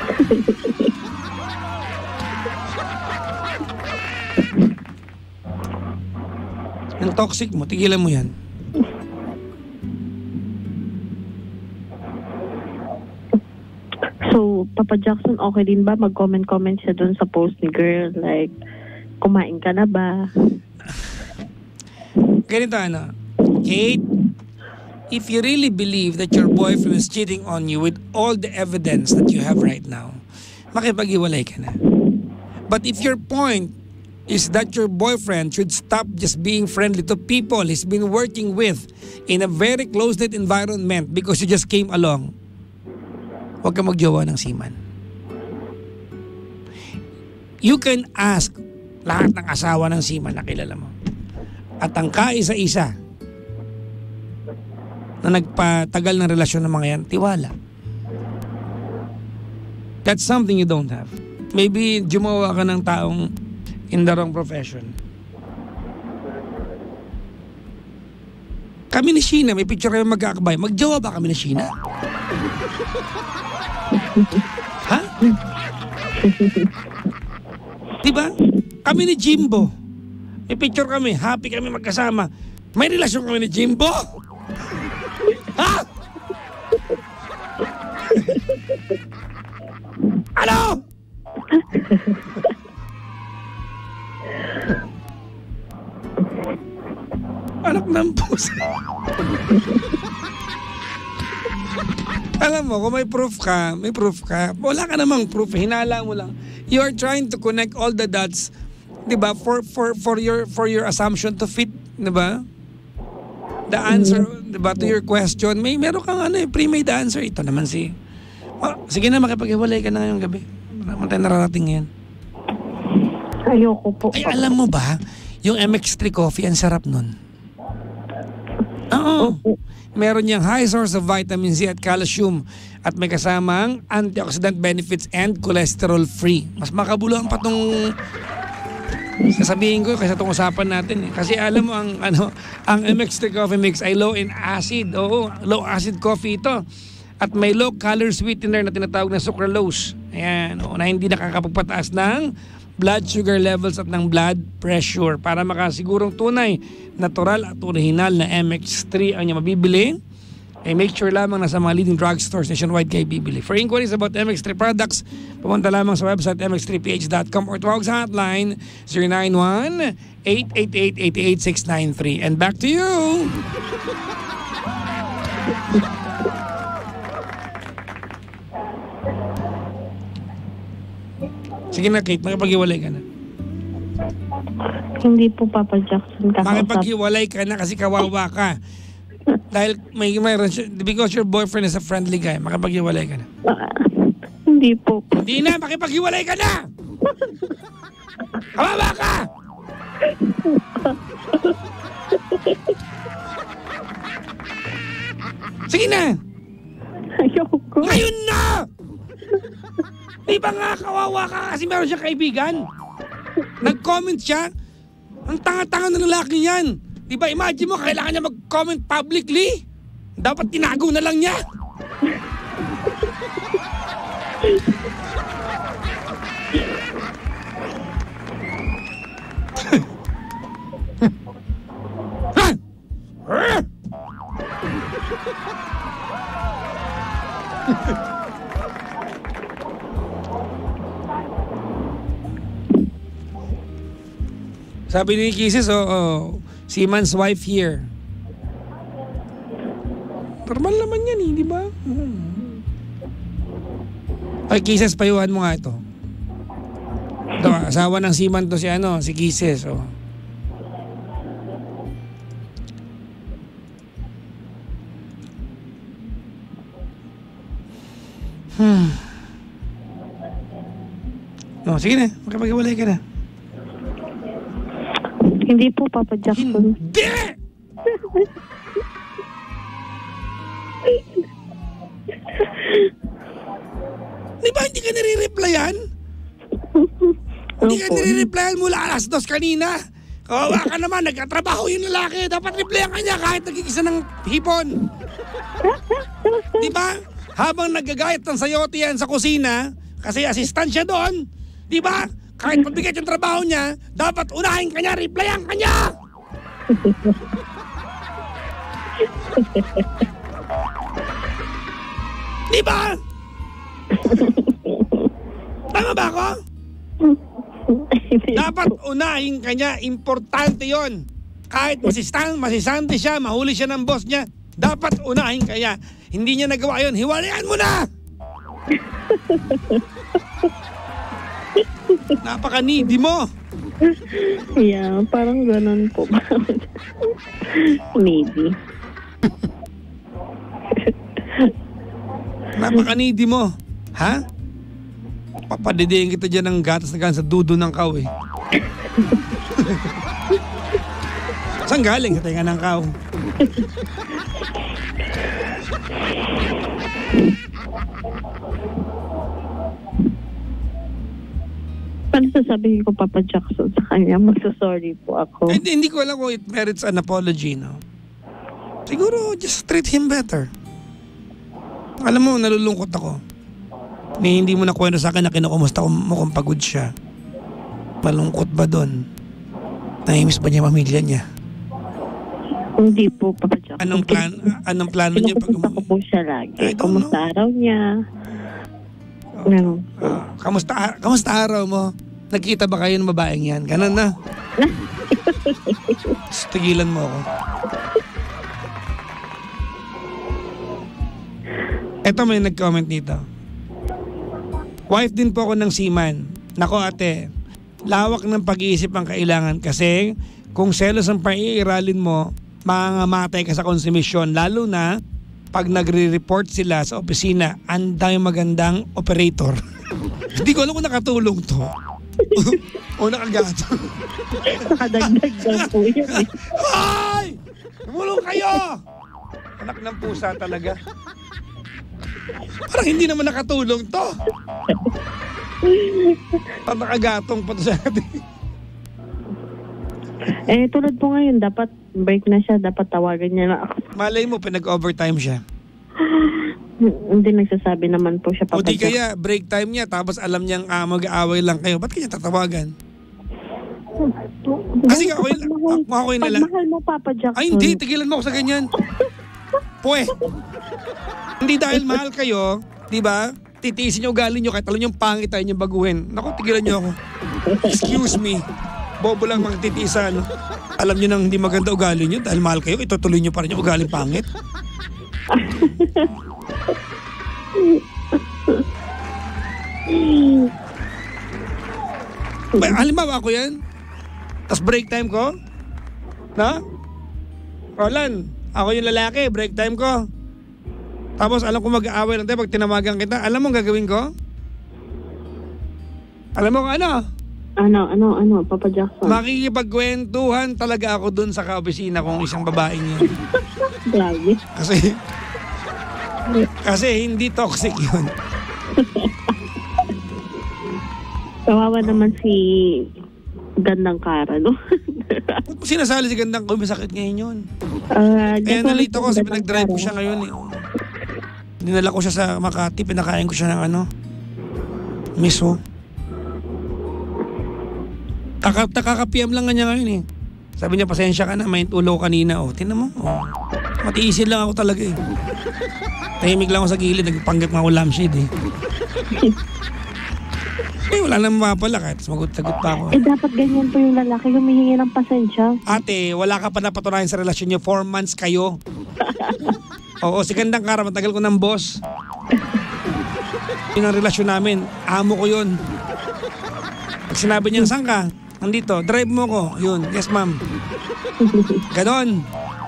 A: Ang toxic mo, tigilan mo yan.
B: So, Papa Jackson, okay din ba mag-comment-comment siya dun sa post ni girl? Like, kumain ka na ba?
A: Ganito ano, Kate, if you really believe that your boyfriend is cheating on you with all the evidence that you have right now, makipag-iwalay ka na. But if your point is that your boyfriend should stop just being friendly to people he's been working with in a very close-knit environment because you just came along, huwag ka magjowa ng seaman. You can ask lahat ng asawa ng seaman na kilala mo. At ang kaisa-isa na nagpatagal ng relasyon ng mga yan, tiwala. That's something you don't have. Maybe jumawa ka ng taong in the wrong profession. Kami ni Sheena, may picture kayo magkakabay. Magjowa ba kami ni Sheena? Ha? Diba? Kami ni Jimbo. May picture kami. Happy kami magkasama. May relasyon kami ni Jimbo? Ha? Ano? Anak ng puso. Alam mo, kung may proof ka, may proof ka. Wala ka namang proof, hinala mo lang. You are trying to connect all the dots, 'di ba? For for for your for your assumption to fit, 'di ba? The answer, 'di ba, to your question. May meron kang ano, eh, pre-made answer. Ito naman si. Oh, sige na, makipaghiwalay ka na ngayong gabi. Naman tayo nararating yan.
B: Ayoko po.
A: Ay, alam mo ba, yung M X three coffee, ang sarap nun. Oo. Meron niyang high source of vitamin C at calcium at may kasamang antioxidant benefits and cholesterol free. Mas makabuluhan pa tong sasabihin ko kaysa itong usapan natin eh. Kasi alam mo ang ano, ang M X three Coffee Mix ay low in acid. Oo, low acid coffee ito. At may low calorie sweetener na tinatawag na sucralose. Ayan, oo, na hindi nakakapagpataas ng blood sugar levels at ng blood pressure. Para makasigurong tunay, natural at original na M X three ang niya mabibili, eh make sure lamang na sa mga leading drugstores nationwide kayo bibili. For inquiries about M X three products, pumunta lamang sa website m x three p h dot com or tawag sa hotline zero nine one, eight eight eight, eight eight six nine three. And back to you! Sige na, Kate, makipag-iwalay ka na.
B: Hindi po, Papa Jackson.
A: Makipag-iwalay ka na kasi kawawa ka. Dahil may mayroon siya, because your boyfriend is a friendly guy, makipag-iwalay ka na.
B: Uh, hindi po.
A: Hindi na, makipag-iwalay ka na! Kawawa ka! Sige na!
B: Ayoko.
A: Ngayon na! Di ba nga kawawa ka kasi meron siyang kaibigan? Nag-comment siya. Ang tanga-tanga ng lalaki yan. Di ba, imagine mo, kailangan niya mag-comment publicly? Dapat tinago na lang niya. Sabi ni Kisses, oh, oh, Seaman's wife here. Normal naman yan eh, di ba? Hmm. Ay, Kisses, payuhan mo nga ito. Ito, asawa ng Seaman to si ano, si Kisses, oh. Hmm. Oh, sige na, makapag-iwalay ka na.
B: Hindi po, Papa Jackson.
A: Hindi! Di ba hindi ka nire-replyan? Hindi ka nire-replyan mula alas dos kanina. Kawawa ka naman, nagkatrabaho yung lalaki. Dapat replyan ka niya kahit nagkikisa ng hipon. Di ba? Habang nagagayat ng sayote yan sa kusina, kasi assistant siya doon, di ba? Kahit mabigat yung trabaho niya, dapat unahin ka niya, replyan ka niya! Di ba? Tama ba ako? Dapat unahin ka niya, importante yon. Kahit masistan, masisante siya, mahuli siya ng boss niya, dapat unahin ka niya. Hindi niya nagawa yon, hiwalayan mo na! Napaka-needy mo.
B: Yeah, parang ganun po. Maybe.
A: Napaka-needy mo. Ha? Papadidiin kita dyan ng gatas na galing sa dudo ng kaw eh. Saan galing? Sa tenga ng kaw.
B: Ano sasabihin ko, Papa Jackson, sa kanya? Magsasorry po ako.
A: Hindi, hindi ko alam kung it merits an apology, no? Siguro, just treat him better. Alam mo, nalulungkot ako. Ni hindi mo na kwento sa akin na kinukumusta mo kung pagod siya. Malungkot ba doon? Nahimiss ba niya pamilya niya?
B: Hindi po, Papa Jack.
A: Anong plan? Anong plano niya pag
B: Kinukusta ko po siya lagi.
A: I don't
B: Kumusta
A: know.
B: araw niya? Ano?
A: Ah, kamusta, kamusta araw mo? Nagkita ba kayo ng babaeng yan? Ganun na. Tigilan mo ako. Eto, may nag-comment dito. Wife din po ako ng seaman. Nako ate, lawak ng pag-iisip ang kailangan kasi kung selos ang paiiralin mo, mangangamatay ka sa konsumisyon. Lalo na pag nagre-report sila sa opisina, ang dami magandang operator. Hindi ko alam kung nakatulong to. O nakagato.
B: Nakadagdag daw po yun eh.
A: Ay! Tumulong kayo! Anak ng pusa talaga. Parang hindi naman nakatulong to. Parang nakagatong pa to sa atin.
B: Eh, tulad po ngayon, dapat break na siya. Dapat tawagan niya na ako.
A: Malay mo, pinag-overtime siya.
B: Hindi nagsasabi naman po siya,
A: O
B: Papa
A: di
B: Jack.
A: kaya, break time niya, tapos alam niyang ah, mag-aaway lang kayo. Ba't kanya tatawagan? Kasi ako yung, ako, ako yung
B: Pag
A: nila.
B: mahal mo, Papa Jack.
A: Ay hindi, tigilan mo ako sa ganyan. Pwe. Hindi dahil mahal kayo, di ba? Titiisin niyo ugali niyo kahit alam niyo pangit tayo niyo baguhin. Naku, tigilan niyo ako. Excuse me. Bobo lang magtitiisan. Alam niyo nang hindi maganda ugali niyo dahil mahal kayo, itutuloy niyo pa rin yung ugaling pangit. Ba, halimbawa ako yan. Tapos break time ko. Na? Roland, ako yung lalaki, break time ko. Tapos alam ko mag-aaway lang tayo pag tinawagan kita. Alam mo ang gagawin ko? Alam mo kung ano?
B: Ano, ano, ano, Papa Jackson?
A: Makikipagkwentuhan talaga ako dun sa kaopisina kong isang babaeng yun.
B: Grabe.
A: Kasi, kasi hindi toxic yun.
B: Kawawa naman si Gandang Kara, no?
A: Ba't mo sinasali si Gandang ko? May sakit ngayon yun.
B: Uh,
A: Kaya nalito ko kasi pinag-drive ko siya ngayon eh. Dinala ko siya sa Makati, pinakain ko siya ng ano, miso. Kaka, Kakapiyam lang nga niya ngayon eh. Sabi niya, pasensya ka na, may ulo kanina. O, tinan mo. O, matiisin lang ako talaga eh. Tahimik lang ako sa gilid, nagpanggap nga ako lampshade eh. Eh, wala nang mapala kahit sumagot-sagot pa ako.
B: Eh, dapat ganyan po yung lalaki, humihingi ng pasensya.
A: Ate, wala ka pa napatunayan sa relasyon niyo. Four months kayo. Oo, si Gandang Kara, matagal ko ng boss. Yun ang relasyon namin. Amo ko yun. Pag sinabi niya, saan ka? Nandito, drive mo ko. Yun, yes ma'am. Ganon.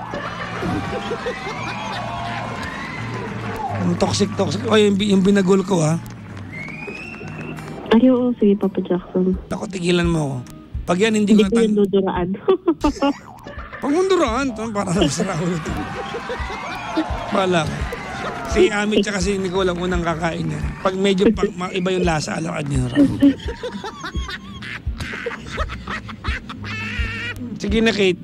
A: Yung toxic, toxic. O, yung, yung binagol ko ha.
B: Ay, oo, sige, Papa Jackson.
A: Ako, tigilan mo ako. Pag yan, hindi ko
B: Hindi ko yung
A: natang...
B: duduraan.
A: Pag munduraan, para sa ulo. Wala. Si Amit tsaka si Nicole ang unang kakain niya. Pag medyo pa, ma, iba yung lasa, alam ka niya. Sige na, Kate.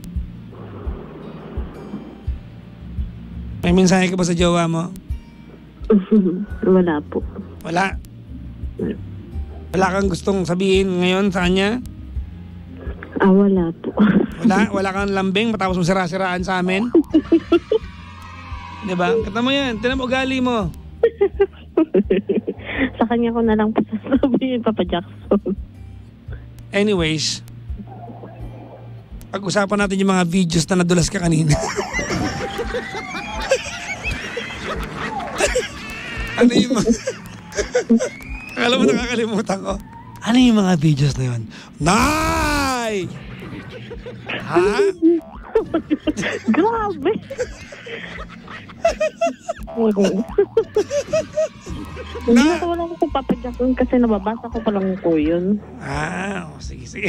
A: May mensahe ka ba sa jowa mo?
B: Wala po.
A: Wala. Wala kang gustong sabihin ngayon sa kanya?
B: Ah, wala po.
A: Wala? Wala kang lambing matapos mo sira-siraan sa amin? Diba? Kata mo yan. Tinan mo ugali mo.
B: Sa kanya ko na lang po sasabihin, Papa Jackson.
A: Anyways, pag-usapan natin yung mga videos na nadulas ka kanina. Ano yung mga... Akala mo nakakalimutan ko. Ano yung mga videos na yun? Nay! Ha?
B: Grabe! Hindi na ko lang sa Papa Jackson kasi nababasa ko pa lang po yun.
A: Ah, oh, sige, sige.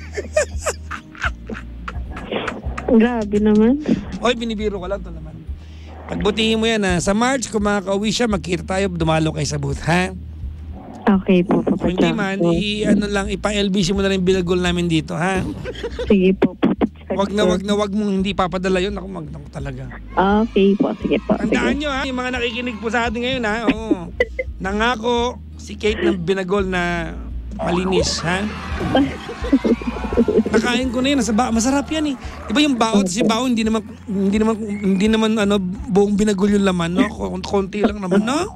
B: Grabe naman.
A: Oy, binibiro ko lang to naman. Pagbutihin mo yan ha. Sa March, kung makaka-uwi siya, magkita tayo, dumalo kayo sa booth, ha?
B: Okay po, Papa
A: Kung hindi
B: Jackson.
A: man, i-ano lang, ipa-L B C mo na rin bilagol namin dito, ha?
B: Sige po, Papa Jackson.
A: Wag na wag na wag mong hindi papadala yun. Ako mag ako talaga.
B: Okay po, sige po.
A: Tandaan
B: Sige.
A: nyo ha, yung mga nakikinig po sa atin ngayon ha. Oo. Nangako si Kate ng binagol na malinis ha. Nakain ko na yun, nasa ba masarap yan eh. Iba yung baot, si baon hindi naman hindi naman hindi naman ano buong binagol yung laman, no? Konti lang naman, no?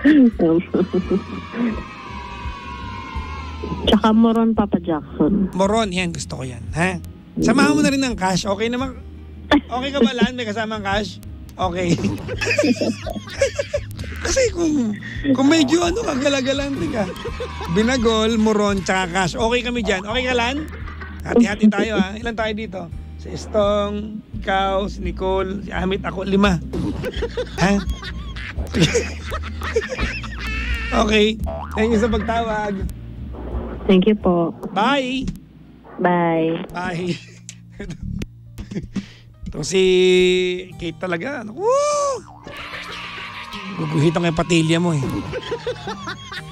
B: Tsaka moron, Papa Jackson.
A: Moron, yan gusto ko yan, ha? Samahan mo na rin ng cash, okay naman. Okay ka ba, Lan? May kasamang cash? Okay. Kasi kung kung medyo ano ka, galagalan ka. Binagol, moron, tsaka cash. Okay kami dyan. Okay ka, Lan? Hati-hati tayo ha. Ilan tayo dito? Si Estong, ikaw, si Nicole, si Amit, ako, lima. Ha? Okay. Thank you sa pagtawag.
B: Thank you po.
A: Bye!
B: Bye.
A: Bye. Itong si Kate talaga. Woo! Guguhitan ko yung patilya mo eh.